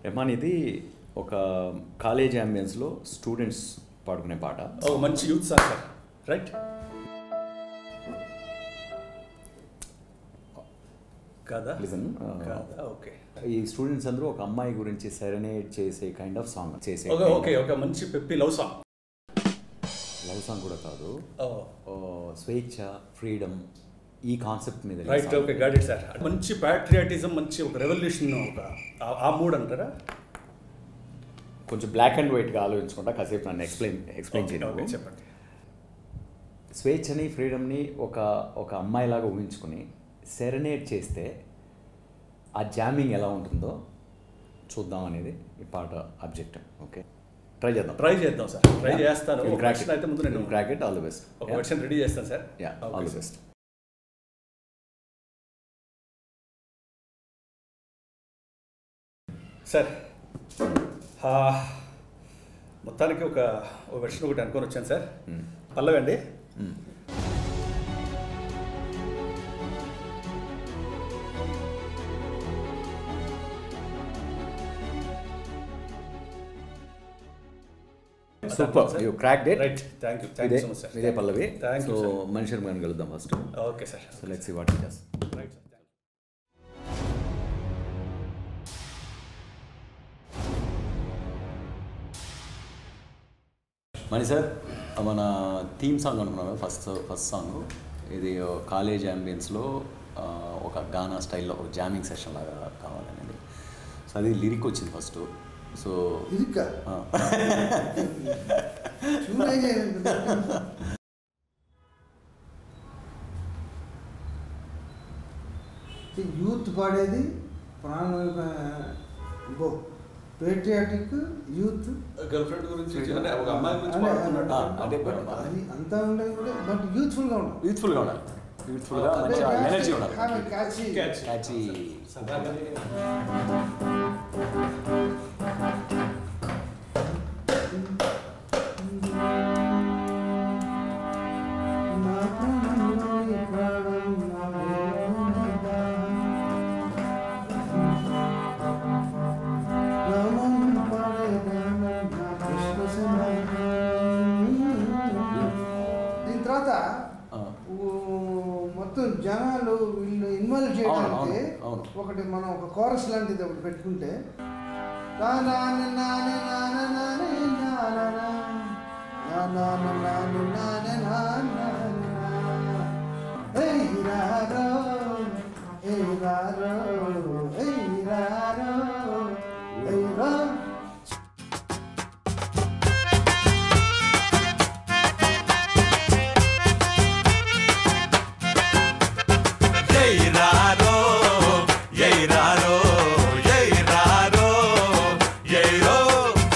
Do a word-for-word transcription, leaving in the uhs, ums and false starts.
రెహమాన్ ఇది ఒక college అంబియన్స్లో students పాడుకునే పాట. ఓ మంచి యూత్ సాంగ్ సార్, రైట్? కాదా? లిజన్. ఓకే. ఈ స్టూడెంట్స్ అందరూ ఒక అమ్మాయి గురించి సెరెనేట్ చేసే కైండ్ ఆఫ్ సాంగ్ చేసే. ఓకే ఓకే ఓకే మంచి peppy love song. Love song కూడా కాదు, స్వేచ్ఛ, ఫ్రీడమ్, ఈ కాన్సెప్ట్ మీద. Right, okay, got it sir. మంచి ప్యాట్రియాటిజం, మంచి ఒక రెవల్యూషన్, ఒక ఆ మూడ్ అంటారా? కొంచెం బ్లాక్ అండ్ వైట్గా ఆలోచించుకుంటా కాసేపు నన్ను ఎక్స్ప్లెయిన్ ఎక్స్ప్లెయిన్ చేయండి. చెప్పండి. స్వేచ్ఛని, ఫ్రీడమ్ని ఒక ఒక అమ్మాయిలాగా ఊహించుకుని సెరెనేట్ చేస్తే ఆ జామింగ్ ఎలా ఉంటుందో చూద్దాం అనేది ఈ పాట ఆబ్జెక్టివ్. ఓకే, ట్రై చేద్దాం. ట్రై చేద్దాం సార్, ట్రై చేస్తాను. ఒక వెర్షన్ అయితే ముందు నేను crack it. All the best. ఒక వెర్షన్ రెడీ చేస్తాను sir. Yeah, all the best. Sir మొత్తానికి ఒక వెర్షన్ ఒకటి అనుకొని వచ్చాను సార్. పల్లవి అండి. Super, you cracked it. Right, thank you, thank you so much sir. ఇదే పల్లవి. Thank you. సో మనిషి మనం కలుద్దాం first. Okay sir. So let's see what he does. Right sir. Mani sir, మన థీమ్ సాంగ్ అనుకున్నాను. ఫస్ట్ ఫస్ట్ సాంగ్ ఇది college అంబియన్స్లో ఒక గానా స్టైల్లో ఒక జామింగ్ సెషన్ లాగా కావాలనేది. సో అది లిరిక్ వచ్చింది ఫస్ట్. సో యూత్ పాడేది ప్రాణ పేట్రియాటిక్ యూత్ గర్ల్ ఫ్రెండ్ గురించి, ఒక అమ్మాయి గురించి పాడుతున్నట్టు అది అంతా ఉండదు కూడా, బట్ యూత్ఫుల్గా ఉండాలి. యూత్ఫుల్గా ఉండాలి. యూత్ఫుల్గా ఎనర్జీ ఉండాలి. క్యాచీ. దీని తర్వాత మొత్తం జనాలు వీళ్ళు ఇన్వాల్వ్ చేయడానికి ఒకటి మనం ఒక కోరస్ లాంటిది ఒకటి పెట్టుకుంటే